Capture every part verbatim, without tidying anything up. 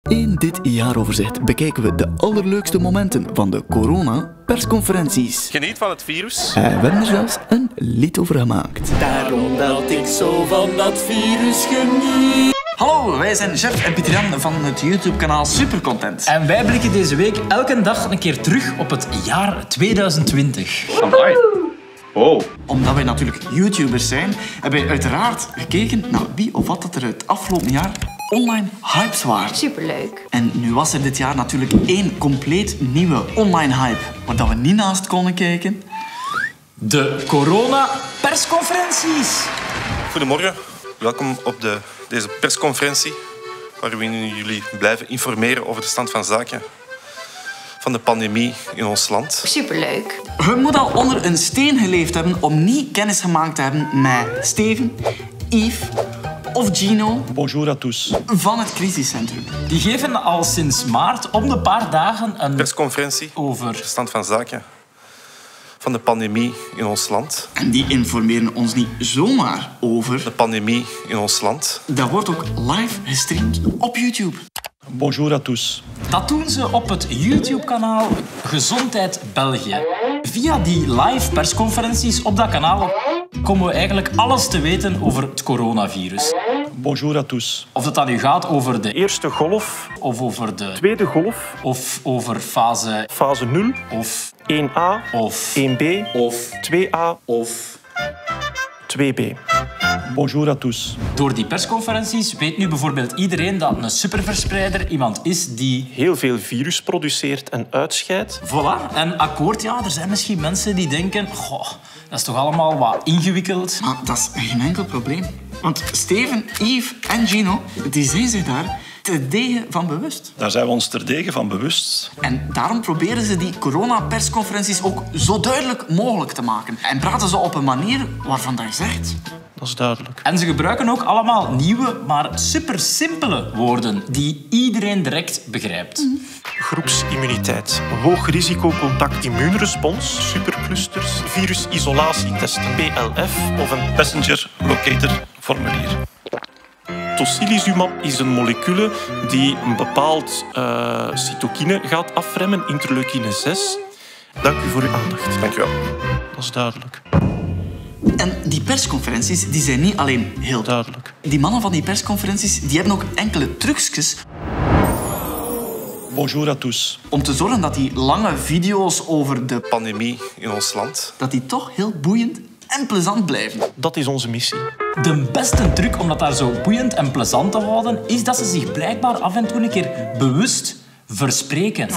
In dit jaaroverzicht bekijken we de allerleukste momenten van de corona-persconferenties. Geniet van het virus. En we hebben er zelfs een lied over gemaakt. Daarom dat ik zo van dat virus geniet. Hallo, wij zijn Jeff en Pieter-Jan van het YouTube-kanaal Supercontent. En wij blikken deze week elke dag een keer terug op het jaar tweeduizend twintig. Amai. Oh. Omdat wij natuurlijk YouTubers zijn, hebben wij uiteraard gekeken naar wie of wat dat er het afgelopen jaar online hypes waren. Superleuk. En nu was er dit jaar natuurlijk één compleet nieuwe online hype, waar dat we niet naast konden kijken. De corona-persconferenties. Goedemorgen, welkom op de, deze persconferentie, waar we jullie blijven informeren over de stand van zaken van de pandemie in ons land. Superleuk. Je moet al onder een steen geleefd hebben om niet kennis gemaakt te hebben met Steven, Yves of Gino. Bonjour à tous. Van het crisiscentrum. Die geven al sinds maart om de paar dagen een persconferentie over de stand van zaken van de pandemie in ons land. En die informeren ons niet zomaar over de pandemie in ons land. Dat wordt ook live gestreamd op YouTube. Bonjour à tous. Dat doen ze op het YouTube-kanaal Gezondheid België. Via die live persconferenties op dat kanaal komen we eigenlijk alles te weten over het coronavirus. Bonjour à tous. Of het dan nu gaat over de Eerste golf, of over de tweede golf, of over fase fase nul, of één A, of één B, of twee A, of twee B. Bonjour à tous. Door die persconferenties weet nu bijvoorbeeld iedereen dat een superverspreider iemand is die Heel veel virus produceert en uitscheidt. Voilà. En akkoord, ja, er zijn misschien mensen die denken, goh, dat is toch allemaal wat ingewikkeld. Maar dat is geen enkel probleem. Want Steven, Yves en Gino, die zijn zich daar terdege van bewust. Daar zijn we ons terdege van bewust. En daarom proberen ze die corona-persconferenties ook zo duidelijk mogelijk te maken. En praten ze op een manier waarvan dat je zegt... Dat is duidelijk. En ze gebruiken ook allemaal nieuwe, maar super simpele woorden die iedereen direct begrijpt. Mm. Groepsimmuniteit, hoog risico contact immuunrespons, superclusters, virusisolatietest P L F of een passenger locator formulier. Tocilizumab is een molecule die een bepaald uh, cytokine gaat afremmen, interleukine zes. Dank u voor uw aandacht. Dank u wel. Dat is duidelijk. En die persconferenties die zijn niet alleen heel duidelijk. Die mannen van die persconferenties die hebben ook enkele trucjes. Bonjour à tous. Om te zorgen dat die lange video's over de pandemie in ons land, dat die toch heel boeiend en plezant blijven. Dat is onze missie. De beste truc om dat daar zo boeiend en plezant te houden, is dat ze zich blijkbaar af en toe een keer bewust verspreken.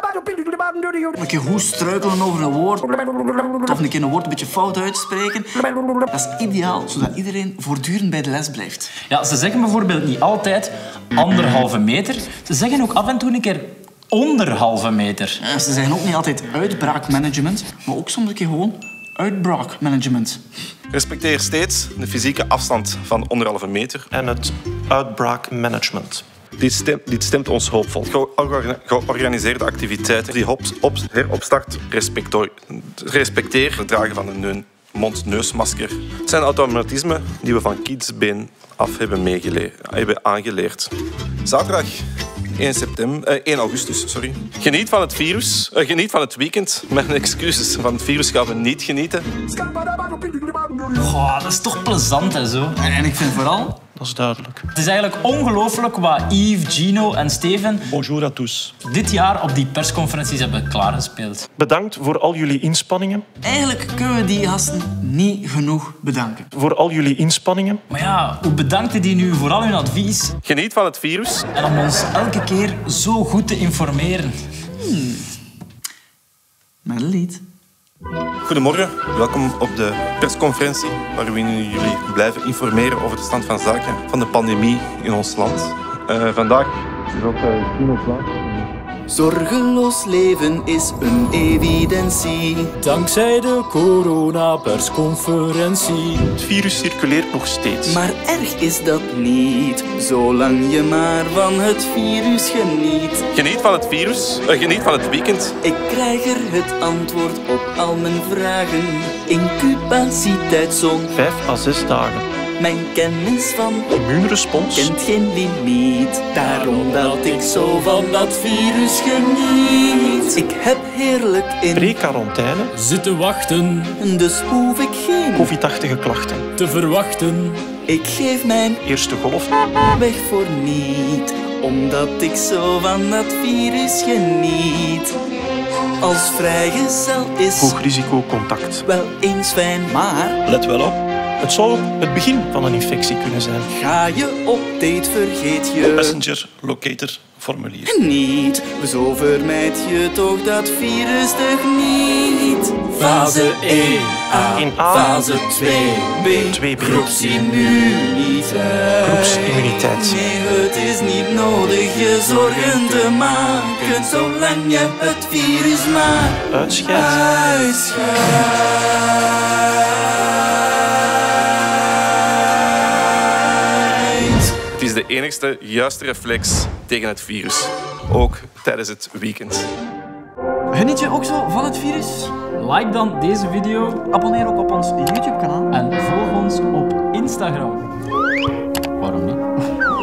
Een keer goed struikelen over een woord. Of een keer een woord een beetje fout uitspreken. Dat is ideaal, zodat iedereen voortdurend bij de les blijft. Ja, ze zeggen bijvoorbeeld niet altijd anderhalve meter. Ze zeggen ook af en toe een keer onderhalve meter. Ja, ze zeggen ook niet altijd uitbraakmanagement, maar ook soms een keer gewoon uitbraakmanagement. Respecteer steeds de fysieke afstand van anderhalve meter. En het uitbraakmanagement. Dit stemt, dit stemt ons hoopvol. Georganiseerde activiteiten die op, op, heropstart. Respecteer het dragen van een mond-neusmasker. Het zijn automatismen die we van kindsbeen af hebben, hebben aangeleerd. Zaterdag één, september, eh, één augustus. Sorry. Geniet van het virus. Uh, geniet van het weekend. Mijn excuses. Van het virus gaan we niet genieten. Goh, dat is toch plezant en zo. En, en ik vind vooral... Dat is duidelijk. Het is eigenlijk ongelooflijk wat Yves, Gino en Steven Bonjour à tous. dit jaar op die persconferenties hebben klaargespeeld. Bedankt voor al jullie inspanningen. Eigenlijk kunnen we die gasten niet genoeg bedanken. Voor al jullie inspanningen. Maar ja, hoe bedankten die nu voor al hun advies? Geniet van het virus. En om ons elke keer zo goed te informeren. Hmm. Met een lied. Goedemorgen, welkom op de persconferentie, waar we jullie blijven informeren over de stand van zaken van de pandemie in ons land. Uh, vandaag is ook uh, Gino Plaat. Zorgeloos leven is een evidentie. Dankzij de corona-persconferentie. Het virus circuleert nog steeds. Maar erg is dat niet, zolang je maar van het virus geniet. Geniet van het virus, uh, geniet van het weekend. Ik krijg er het antwoord op al mijn vragen. Incubatietijd zo'n Vijf à zes dagen. Mijn kennis van immuunrespons, kent geen limiet. Daarom dat ik zo van dat virus geniet. Ik heb heerlijk in pre-quarantaine, Zitten wachten, dus hoef ik geen covid-achtige klachten, te verwachten. Ik geef mijn eerste golf, weg voor niet, omdat ik zo van dat virus geniet. Als vrijgezel is hoog risico contact. wel eens fijn, maar Let wel op, het zou het begin van een infectie kunnen zijn. ga je op date vergeet je Passenger Locator formulier. niet. Zo vermijd je toch dat virus toch niet. Fase één A, In A. fase twee B, twee B. groepsimmuniteit. Groepsimmuniteit. Nee, het is niet nodig je zorgen te maken, zolang je het virus maar Uitscheidt. uitscheidt. Het is de enigste juiste reflex tegen het virus. Ook tijdens het weekend. Geniet je ook zo van het virus? Like dan deze video Abonneer ook op ons YouTube-kanaal. en volg ons op Instagram. Waarom niet?